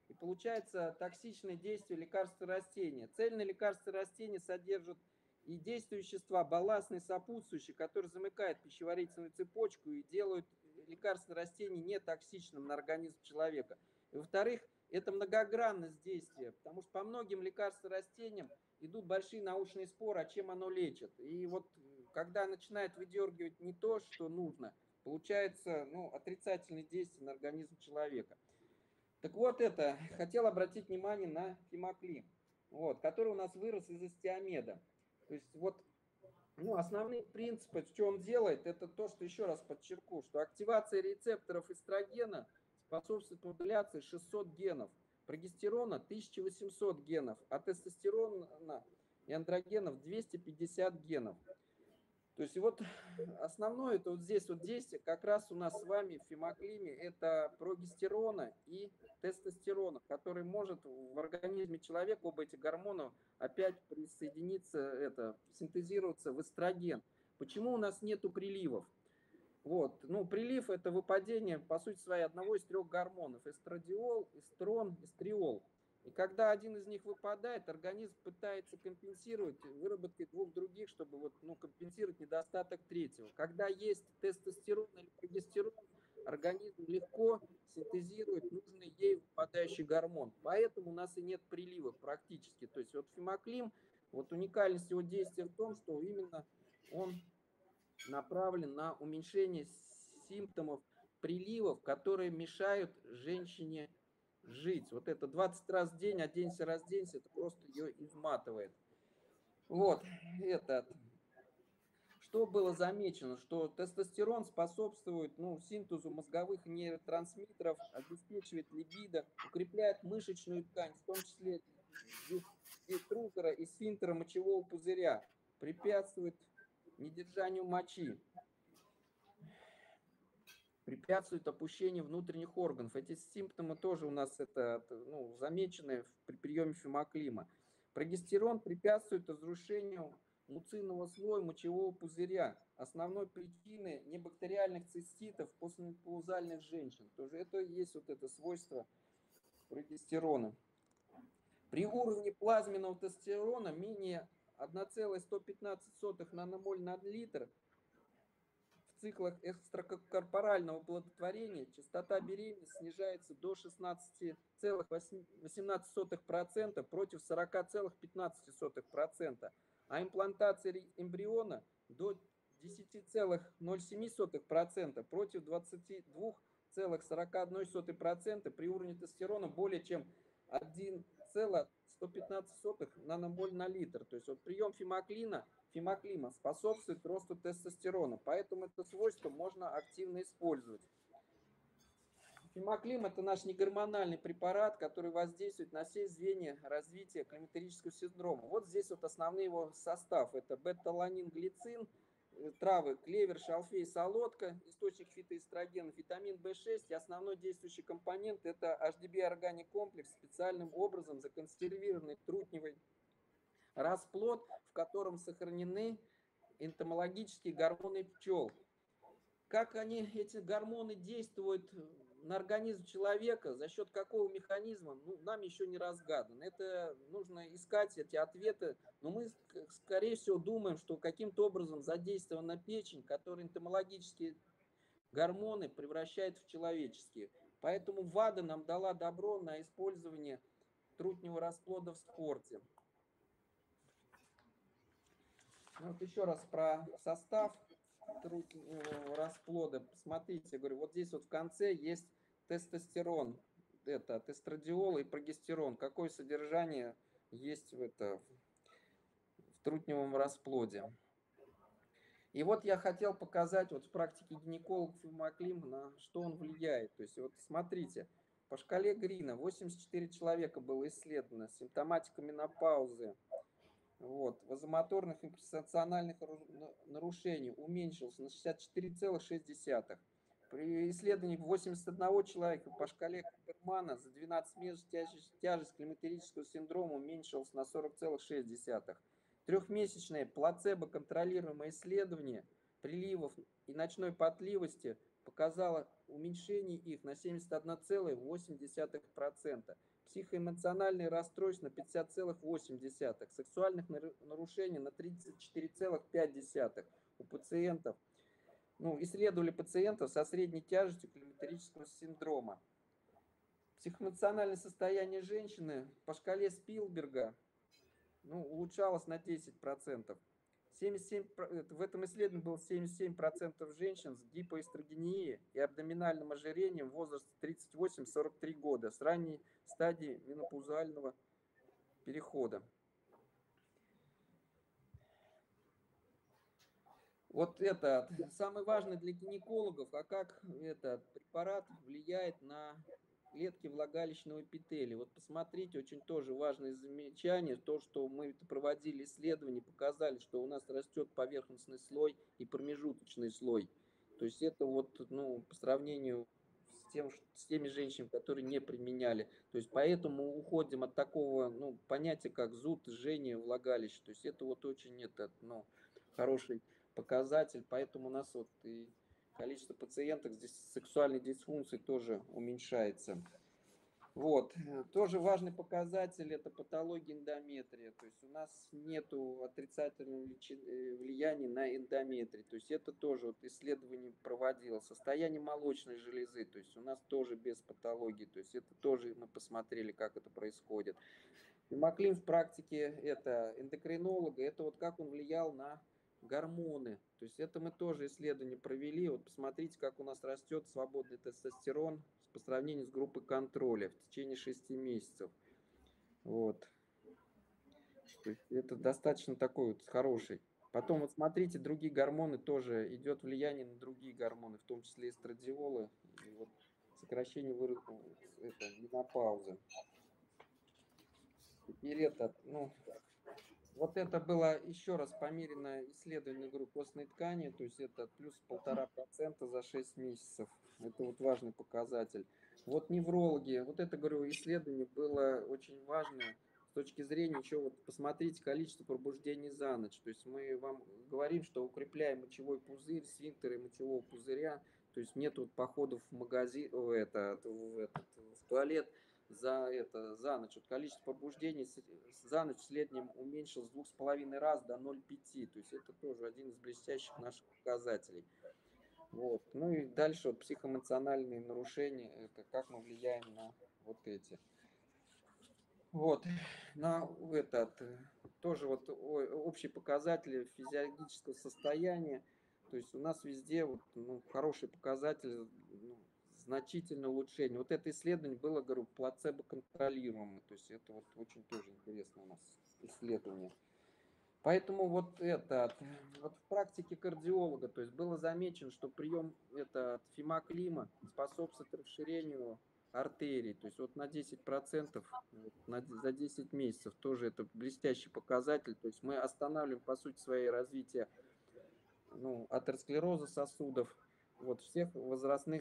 и получается токсичное действие лекарств растения. Цельные лекарства растения содержат и действующие вещества, балластные, сопутствующие, которые замыкают пищеварительную цепочку и делают лекарство растений нетоксичным на организм человека. И, во-вторых, это многогранность действия, потому что по многим лекарственным растениям идут большие научные споры, а чем оно лечит. И вот когда начинает выдергивать не то, что нужно, получается, ну, отрицательные действия на организм человека. Так вот это, хотел обратить внимание на фимоклим, вот, который у нас вырос из остеомеда. То есть вот, ну, основные принципы, что он делает, это то, что еще раз подчеркну, что активация рецепторов эстрогена способствует модуляции шестьсот генов, прогестерона тысяча восемьсот генов, а тестостерона и андрогенов двести пятьдесят генов. То есть вот основное это вот здесь вот действие как раз у нас с вами в фимоклиме это прогестерона и тестостерона, который может в организме человека, оба эти гормона опять присоединиться, это, синтезироваться в эстроген. Почему у нас нету приливов? Вот, ну, прилив это выпадение, по сути своей, одного из трех гормонов: эстрадиол, эстрон, эстриол. И когда один из них выпадает, организм пытается компенсировать выработкой двух других, чтобы вот, ну, компенсировать недостаток третьего. Когда есть тестостерон или прогестерон, организм легко синтезирует нужный ей выпадающий гормон. Поэтому у нас и нет прилива практически. То есть вот фимоклим, вот уникальность его действия в том, что именно он направлен на уменьшение симптомов приливов, которые мешают женщине жить. Вот это двадцать раз в день, оденься, разденься, это просто ее изматывает. Вот, это. Что было замечено? Что тестостерон способствует, ну, синтезу мозговых нейротрансмиттеров, обеспечивает либидо, укрепляет мышечную ткань, в том числе детруктора и сфинктера мочевого пузыря, препятствует недержанию мочи, препятствует опущению внутренних органов. Эти симптомы тоже у нас это, ну, замечены при приеме фимоклима. Прогестерон препятствует разрушению муцинного слоя мочевого пузыря, основной причины небактериальных циститов постменопаузальных женщин. Тоже это и есть вот это свойство прогестерона. При уровне плазменного тестостерона менее одна целая сто пятнадцать наномоль на литр в циклах экстракорпорального оплодотворения частота беременности снижается до шестнадцати целых восемнадцати сотых процента против сорока целых пятнадцати сотых процента, а имплантация эмбриона до десяти целых ноль семи сотых процента против двадцати двух целых сорока одной сотых процента при уровне тестостерона более чем одна целая сто пятнадцать сотых наномоль на литр. То есть вот прием фимоклина, фимоклима способствует росту тестостерона, поэтому это свойство можно активно использовать. Фимоклим – это наш негормональный препарат, который воздействует на все звенья развития климактерического синдрома. Вот здесь вот основной его состав. Это бета-аланин, глицин, травы клевер, шалфей, солодка, источник фитоэстрогенов, витамин бэ шесть. И основной действующий компонент – это эйч ди би-органик комплекс, специальным образом законсервированный трутневый расплод, в котором сохранены энтомологические гормоны пчел. Как они, эти гормоны, действуют на организм человека, за счет какого механизма, ну, нам еще не разгадано. Это нужно искать эти ответы, но мы, скорее всего, думаем, что каким-то образом задействована печень, которая энтомологические гормоны превращает в человеческие. Поэтому ВАДА нам дала добро на использование трутневого расплода в спорте. Вот еще раз про состав расплода. Смотрите, говорю, вот здесь вот в конце есть тестостерон, это эстрадиол и прогестерон. Какое содержание есть в, это, в трутневом расплоде. И вот я хотел показать вот в практике гинеколог фимоклим, на что он влияет. То есть вот смотрите, по шкале Грина восемьдесят четыре человека было исследовано, симптоматика менопаузы. Вот, вазомоторных и импульсациональных нарушений уменьшился на шестьдесят четыре целых шесть десятых. При исследовании восемьдесят одного человека по шкале Купермана за двенадцать месяцев тяжесть, тяжесть климактерического синдрома уменьшилась на сорок целых шесть десятых. Трехмесячное плацебо-контролируемое исследование приливов и ночной потливости показало уменьшение их на семьдесят одна целая восемь десятых процента. психоэмоциональные расстройства на пятьдесят целых восемь десятых, сексуальных нарушений на тридцать четыре целых пять десятых у пациентов. Ну, исследовали пациентов со средней тяжестью климактерического синдрома. Психоэмоциональное состояние женщины по шкале Спилберга, ну, улучшалось на десять процентов. семьдесят семь, в этом исследовании было семьдесят семь процентов женщин с гипоэстрогенией и абдоминальным ожирением в возрасте тридцать восемь — сорок три года с ранней стадии менопаузального перехода. Вот это самое важное для гинекологов, а как этот препарат влияет на клетки влагалищного эпителия. Вот посмотрите, очень тоже важное замечание, то, что мы проводили исследования, показали, что у нас растет поверхностный слой и промежуточный слой. То есть это вот, ну, по сравнению с, тем, с теми женщинами, которые не применяли. То есть поэтому уходим от такого, ну, понятия, как зуд, жжение влагалища. То есть это вот очень это, ну, хороший показатель, поэтому у нас вот и количество пациенток здесь с сексуальной дисфункцией тоже уменьшается. Вот. Тоже важный показатель — это патология эндометрия. То есть у нас нет отрицательного влияния на эндометрий. То есть это тоже вот исследование проводилось. Состояние молочной железы. То есть у нас тоже без патологии. То есть это тоже мы посмотрели, как это происходит. Фимаклин в практике это эндокринолога. Это вот как он влиял на гормоны. То есть это мы тоже исследование провели. Вот посмотрите, как у нас растет свободный тестостерон по сравнению с группой контроля в течение шести месяцев. Вот. То есть это достаточно такой вот хороший. Потом вот смотрите, другие гормоны тоже, идет влияние на другие гормоны, в том числе эстрадиолы, и вот сокращение выработки менопаузы. Теперь это, ну, вот это было еще раз померено исследование группы костной ткани, то есть это плюс полтора процента за шесть месяцев. Это вот важный показатель. Вот неврологи, вот это, говорю, исследование было очень важное с точки зрения, еще вот посмотрите количество пробуждений за ночь. То есть мы вам говорим, что укрепляем мочевой пузырь, сфинктеры мочевого пузыря, то есть нет вот походов в магазин, в, это, в, этот, в туалет за это за ночь. Вот количество пробуждений за ночь в среднем уменьшилось с двух с половиной раз до ноль целых пяти десятых. То есть это тоже один из блестящих наших показателей. Вот. Ну и дальше вот психоэмоциональные нарушения, это как мы влияем на вот эти. Вот. На этот тоже вот общие показатели физиологического состояния. То есть у нас везде вот, ну, хороший показатель, ну, значительное улучшение. Вот это исследование было, говорю, плацебо-контролируемое. То есть это вот очень тоже интересно у нас исследование. Поэтому вот это, вот в практике кардиолога, то есть было замечено, что прием это фимаклима способствует расширению артерий. То есть вот на десять процентов вот, на, за десять месяцев тоже это блестящий показатель. То есть мы останавливаем, по сути, свое развитие, ну, атеросклероза сосудов, вот всех возрастных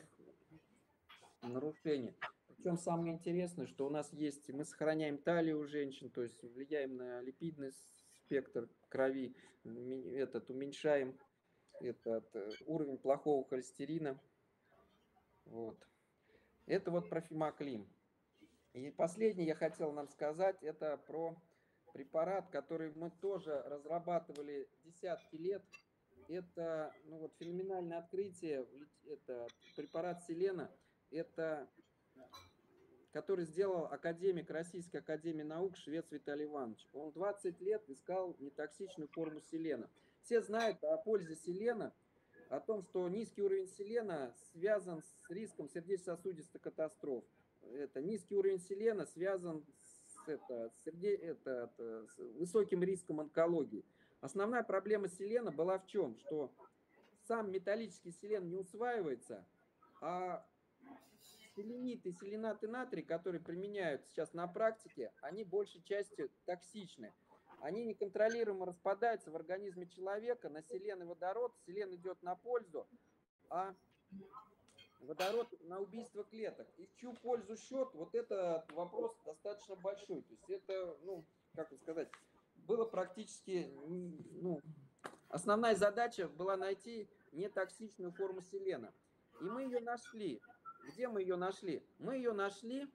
нарушений. Причем самое интересное, что у нас есть, мы сохраняем талию у женщин, то есть влияем на липидный спектр крови, этот, уменьшаем этот, уровень плохого холестерина. Вот. Это вот про фимаклин. И последнее я хотел нам сказать, это про препарат, который мы тоже разрабатывали десятки лет. Это, ну, вот, феноменальное открытие, это препарат селена, это, который сделал академик Российской академии наук швец Виталий Иванович. Он двадцать лет искал нетоксичную форму селена. Все знают о пользе селена, о том, что низкий уровень селена связан с риском сердечно-сосудистой катастроф. Это, низкий уровень селена связан с, это, серде, это, это, с высоким риском онкологии. Основная проблема селена была в чем? Что сам металлический селен не усваивается, а селенит и селенаты натрия, которые применяют сейчас на практике, они большей частью токсичны. Они неконтролируемо распадаются в организме человека на селен и водород. Селен идет на пользу, а водород на убийство клеток. И в чью пользу счет, вот это вопрос достаточно большой. То есть это, ну, как сказать, было практически, ну, основная задача была найти нетоксичную форму селена. И мы ее нашли. Где мы ее нашли? Мы ее нашли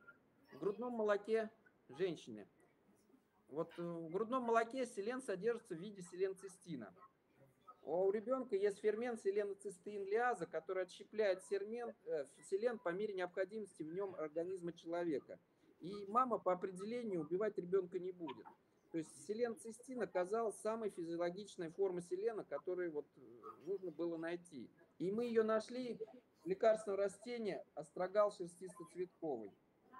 в грудном молоке женщины. Вот в грудном молоке селен содержится в виде селенцистина. У ребенка есть фермент селеноцистеинлиаза, который отщепляет сермент, э, селен по мере необходимости в нем организма человека. И мама по определению убивать ребенка не будет. То есть селенцистин оказалась самой физиологичной формой селена, которую вот нужно было найти. И мы ее нашли в лекарственном растении астрагал шерстистоцветковый.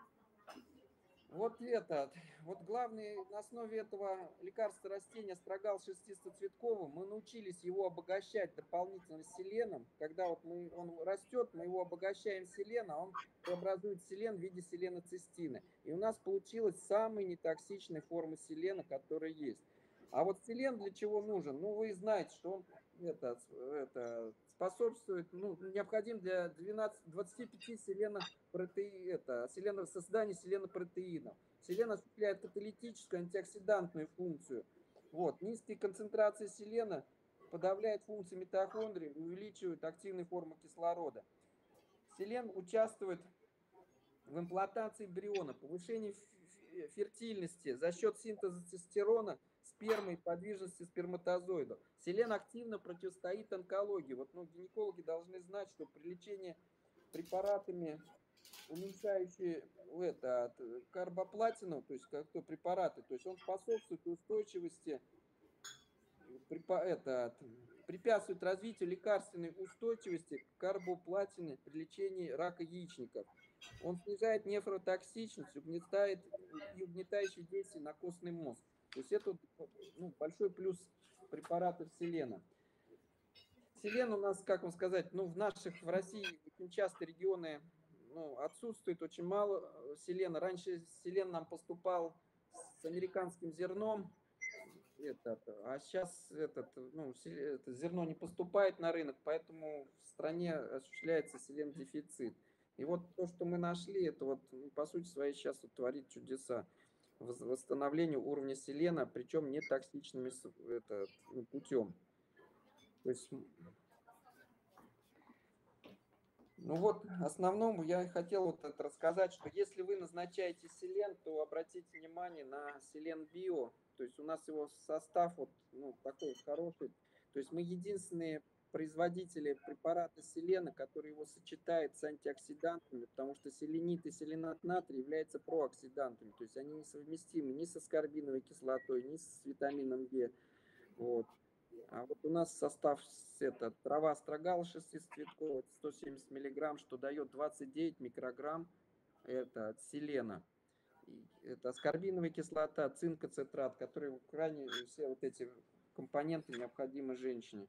Вот это, вот главный, на основе этого лекарства растения астрагал шерстистоцветковым мы научились его обогащать дополнительно селеном. Когда вот мы, он растет, мы его обогащаем селеном, а он преобразует селен в виде селеноцистина. И у нас получилась самая нетоксичная форма селена, которая есть. А вот селен для чего нужен? Ну, вы знаете, что он это, это, способствует, ну, необходим для двадцати пяти селенопротеи, это, селено, создания селенопротеинов. Селен осуществляет каталитическую антиоксидантную функцию. Вот. Низкие концентрации селена подавляют функции митохондрий, увеличивают активные формы кислорода. Селен участвует в имплантации эмбриона, повышении фертильности за счет синтеза тестостерона, спермы и подвижности сперматозоидов. Селен активно противостоит онкологии. Вот, ну, гинекологи должны знать, что при лечении препаратами, уменьшающие это, карбоплатину, то есть как-то препараты, то есть он способствует устойчивости, это, препятствует развитию лекарственной устойчивости к карбоплатине при лечении рака яичников. Он снижает нефротоксичность, угнетает и угнетающее действие на костный мозг. То есть это, ну, большой плюс препаратов селена. Селен у нас, как вам сказать, ну, в наших, в России очень часто регионы, ну, отсутствует очень мало селена. Раньше селен нам поступал с американским зерном, этот, а сейчас этот, ну, это зерно не поступает на рынок, поэтому в стране осуществляется селен-дефицит. И вот то, что мы нашли, это вот, по сути своей, сейчас вот творит чудеса. Восстановлению уровня селена, причем не токсичными это, путем. То есть, ну вот, основному я хотел вот это рассказать, что если вы назначаете селен, то обратите внимание на селен био. То есть у нас его состав вот, ну, такой хороший. То есть мы единственные производители препарата селена, который его сочетает с антиоксидантами, потому что селенит и селенат натрия являются прооксидантами. То есть они несовместимы ни с аскорбиновой кислотой, ни с витамином Е. Вот. А вот у нас состав это, трава астрагал шерстистоцветковая, сто семьдесят миллиграмм, что дает двадцать девять микрограмм это, от селена. Это аскорбиновая кислота, цинкоцитрат, которые крайне все вот эти компоненты необходимы женщине.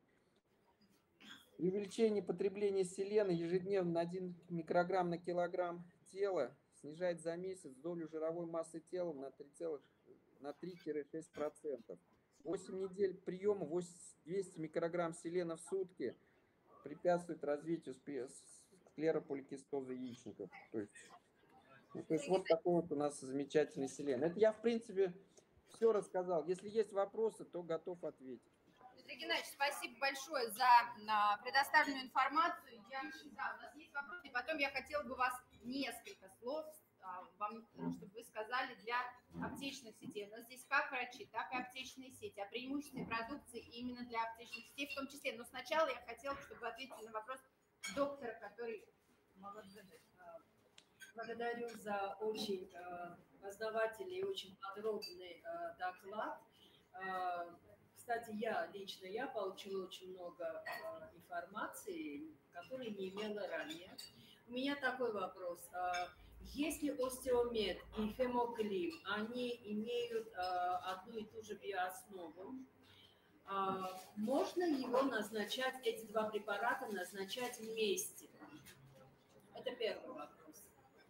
При увеличении потребления селена ежедневно на один микрограмм на килограмм тела снижает за месяц долю жировой массы тела на три-шесть процентов. восемь недель приема двести микрограмм селена в сутки препятствует развитию склерополикистоза яичников. То есть, ну, то есть вот такой вот у нас замечательный селен. Это я, в принципе, все рассказал. Если есть вопросы, то готов ответить. Дмитрий Геннадьевич, спасибо большое за предоставленную информацию. Я, да, у нас есть вопросы, и потом я хотела бы вас несколько слов, вам, чтобы вы сказали для аптечных сетей. У нас здесь как врачи, так и аптечные сети, о преимуществе продукции именно для аптечных сетей в том числе. Но сначала я хотела, чтобы вы ответили на вопрос доктора, который могла задать. Благодарю за очень э, познавательный и очень подробный э, доклад. Э, кстати, я лично я получила очень много э, информации, которой не имела ранее. У меня такой вопрос. Э, если остеомед и фемоклим, они имеют э, одну и ту же биооснову, э, можно его назначать, эти два препарата назначать вместе? Это первый вопрос.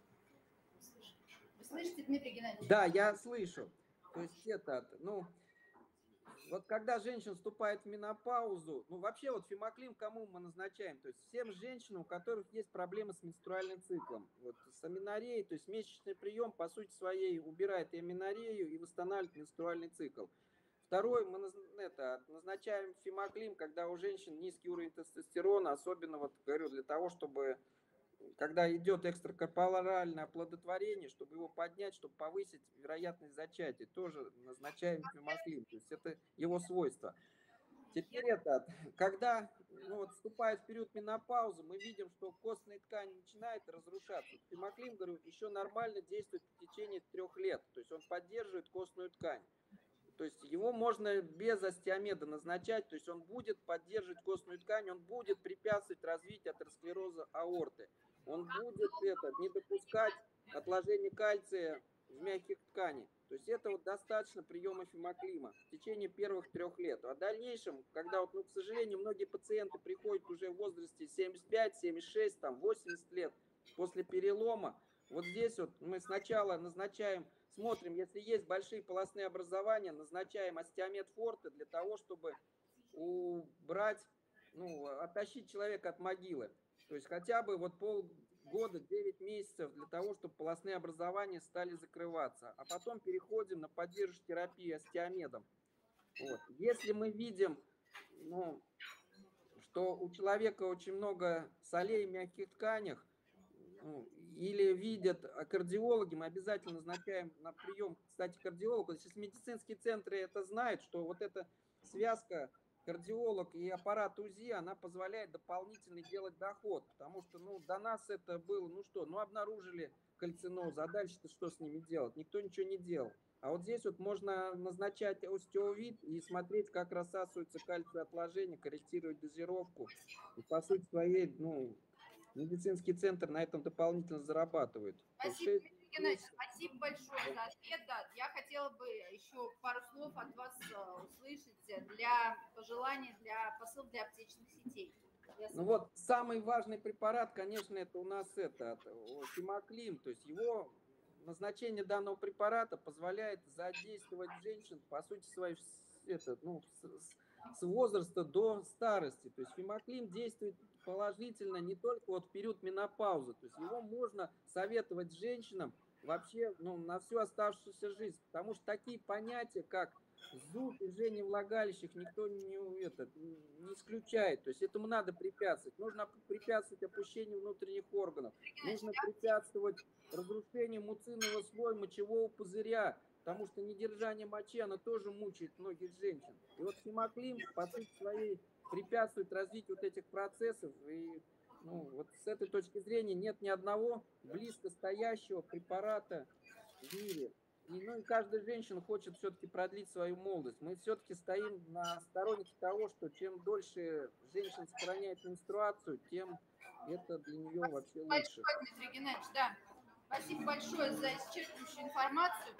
Вы слышите, Дмитрий Геннадьевич? Да, я слышу. То есть это, ну, вот когда женщина вступает в менопаузу, ну, вообще вот фемоклим кому мы назначаем? То есть всем женщинам, у которых есть проблемы с менструальным циклом. Вот с аменореей, то есть месячный прием, по сути своей, убирает и аменорею, и восстанавливает менструальный цикл. Второй, мы это, назначаем фемоклим, когда у женщин низкий уровень тестостерона, особенно, вот говорю, для того, чтобы когда идет экстракорпоральное оплодотворение, чтобы его поднять, чтобы повысить вероятность зачатия, тоже назначаем фимоклин. То есть это его свойство. Теперь это, когда ну, вот, вступает в период менопаузы, мы видим, что костная ткань начинает разрушаться. Фимоклин, говорю, еще нормально действует в течение трех лет. То есть он поддерживает костную ткань. То есть его можно без остеомеда назначать, то есть он будет поддерживать костную ткань, он будет препятствовать развитию атеросклероза аорты. Он будет это, не допускать отложения кальция в мягких тканях. То есть это вот достаточно приема фимоклима в течение первых трех лет. А в дальнейшем, когда вот, ну, к сожалению, многие пациенты приходят уже в возрасте семьдесят пять, семьдесят шесть, там, восемьдесят лет после перелома, вот здесь вот мы сначала назначаем, смотрим, если есть большие полостные образования, назначаем остеомед форте для того, чтобы убрать, ну, оттащить человека от могилы. То есть хотя бы вот полгода, девять месяцев для того, чтобы полостные образования стали закрываться. А потом переходим на поддерживающую терапию остеомедом. Вот. Если мы видим, ну, что у человека очень много солей в мягких тканях, ну, или видят кардиологи, мы обязательно назначаем на прием, кстати, кардиологу. Сейчас медицинские центры это знают, что вот эта связка кардиолог и аппарат УЗИ, она позволяет дополнительно делать доход, потому что, ну, до нас это было, ну что, ну, обнаружили кальциноз, а дальше-то что с ними делать? Никто ничего не делал. А вот здесь вот можно назначать остеовид и смотреть, как рассасываются кальциевые отложения, корректировать дозировку. И по сути своей, ну, медицинский центр на этом дополнительно зарабатывает. Спасибо, Дмитрий Геннадьевич, спасибо большое за ответ. Да, я хотела бы еще пару слов от вас услышать для пожеланий, для посыл для аптечных сетей. Ну вот, самый важный препарат, конечно, это у нас это, фимоклин, то есть его назначение данного препарата позволяет задействовать женщин, по сути своей, это, ну, с, с возраста до старости. То есть фимоклин действует положительно не только вот в период менопаузы, то есть его можно советовать женщинам вообще, ну, на всю оставшуюся жизнь, потому что такие понятия, как зуд и жжение влагалищах, никто не, это, не исключает. То есть этому надо препятствовать. Нужно препятствовать опущению внутренних органов. Нужно препятствовать разрушению муцинного слоя мочевого пузыря, потому что недержание мочи, оно тоже мучает многих женщин. И вот фимоклин, по сути своей, препятствует развитию вот этих процессов. И ну, вот с этой точки зрения нет ни одного близко стоящего препарата в мире. И, ну, и каждая женщина хочет все-таки продлить свою молодость. Мы все-таки стоим на стороннике того, что чем дольше женщина сохраняет менструацию, тем это для нее вообще лучше. Большое, Дмитрий Геннадьевич, да. Спасибо большое за исчерпывающую информацию.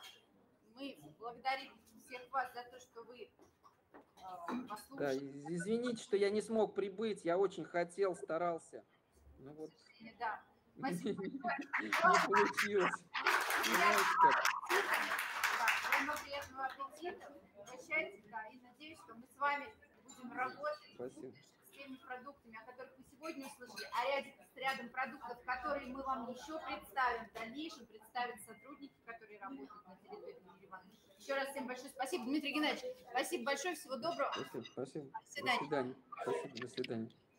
Мы благодарим всех вас за то, что вы э, послушали. Да, извините, что я не смог прибыть, я очень хотел, старался. Ну вот. Да. Спасибо большое. Не получилось. Да, приятного аппетита. Прощайте, да, и надеюсь, что мы с вами будем работать. Спасибо. С теми продуктами, о которых вы сегодня услышали, а рядом, с рядом продуктов, которые мы вам еще представим в дальнейшем, представят сотрудники, которые работают на территории Еревана. Еще раз всем большое спасибо. Дмитрий Геннадьевич, спасибо большое, всего доброго. Спасибо, спасибо. До свидания. До свидания. Спасибо, до свидания.